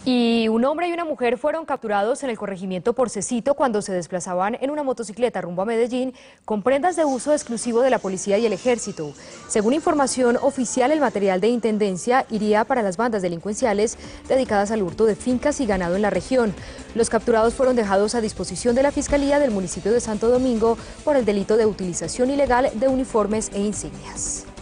Y un hombre y una mujer fueron capturados en el corregimiento Porcecito cuando se desplazaban en una motocicleta rumbo a Medellín con prendas de uso exclusivo de la policía y el ejército. Según información oficial, el material de intendencia iría para las bandas delincuenciales dedicadas al hurto de fincas y ganado en la región. Los capturados fueron dejados a disposición de la Fiscalía del municipio de Santo Domingo por el delito de utilización ilegal de uniformes e insignias.